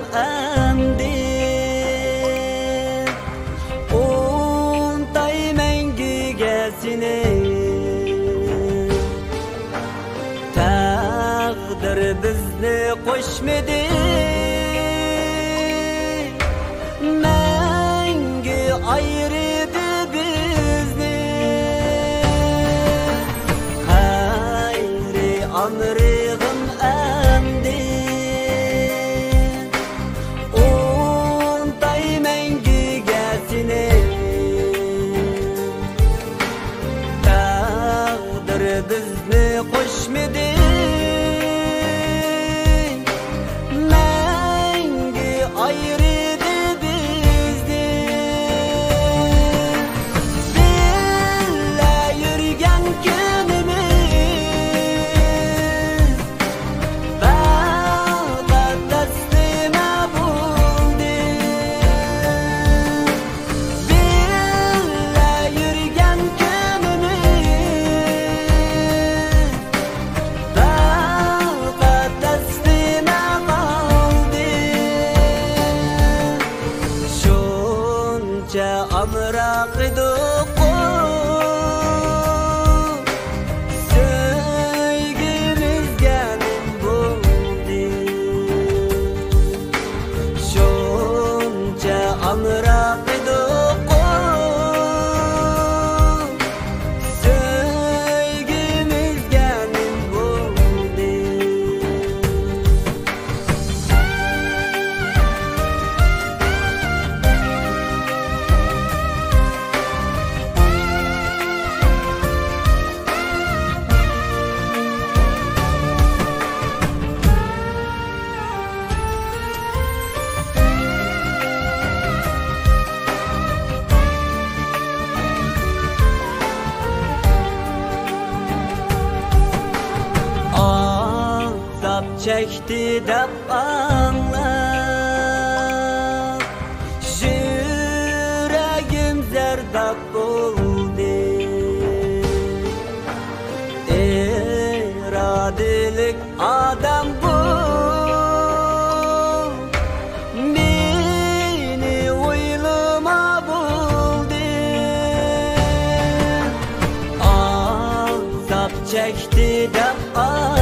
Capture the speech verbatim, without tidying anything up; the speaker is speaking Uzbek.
endi untay mengiga seni taqdir bizni qo'shmadi mengi ayridi bizni hayri amrig'im endi untay mengiga seni taqdir bizni qo'shmadi mengi ayridi bizni billa yurgan kunimiz faqat taslim bo'ldi billa yurgan kunimiz faqat taslim bo'ldi shuncha amroq edik sevgimizga nim bo'ldi shuncha amroq edik sevgimizga nim bo'ldi azap çekti deb anlab yüreğim zerdab bo'ldi irodalik odam bu meni o'ylama bo'ldi azap çekti deb